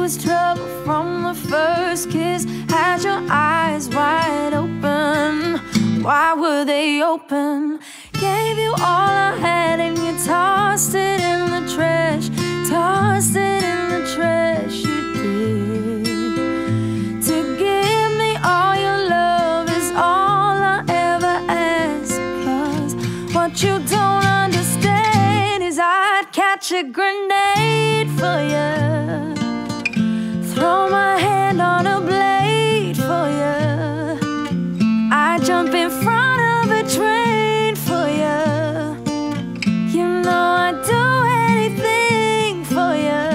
was trouble from the first kiss. Had your eyes wide open. Why were they open? Gave you all I had and you tossed it in the trash. Tossed it in the trash, you did. To give me all your love is all I ever ask. 'Cause what you don't understand is I'd catch a grenade for you. Throw my hand on a blade for you. I jump in front of a train for you. You know I'd do anything for you.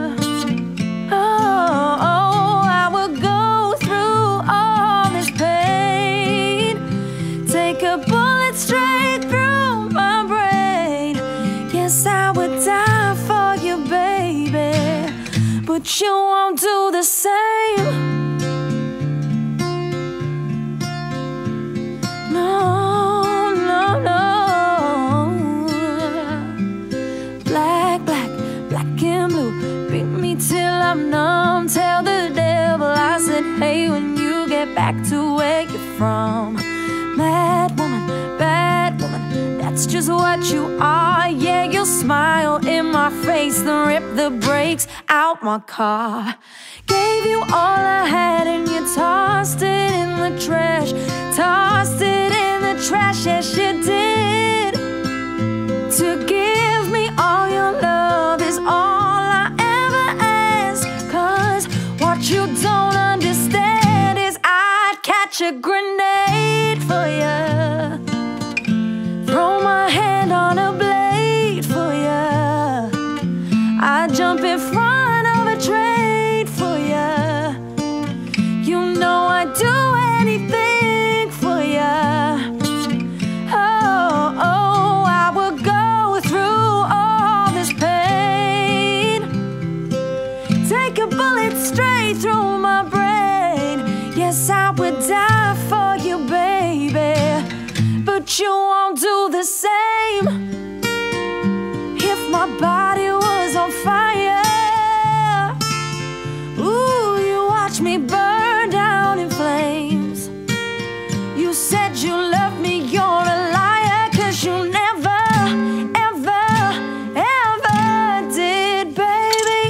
Oh, I would go through all this pain. Take a bullet straight through my brain. Yes, I would die for you, baby. But you won't do the same. No, no, no. Black, black, black and blue. Beat me till I'm numb. Tell the devil I said, hey, when you get back to where you're from. Mad woman, bad woman, that's just what you are. Yeah, you'll smile in my face, then rip the brakes out my car. Gave you all I had and you tossed it in the trash. Tossed it in the trash, yes you did. To give me all your love is all I ever ask. 'Cause what you don't understand is I'd catch a grenade for you. Throw my hand on a blade for you. I'd jump in front of a train for you. You know I'd do anything for you. Oh, I would go through all this pain. Take a bullet straight through my brain. Yes, I would die for you, baby. But you won't do the same. If my body was on fire, ooh, you watch me burn down in flames. You said you loved me, you're a liar. 'Cause you never, ever, ever did, baby.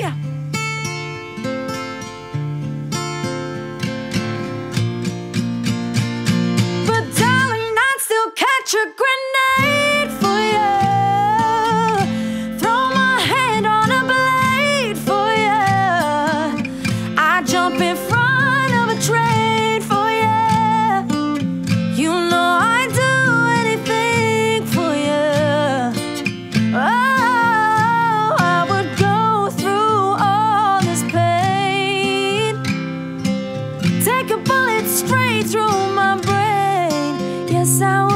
But darling, I'd still catch a grenade for you. Throw my hand on a blade for you. I jump in front of a train for you. You know I'd do anything for you. Oh, I would go through all this pain. Take a bullet straight through my brain. Yes, I would.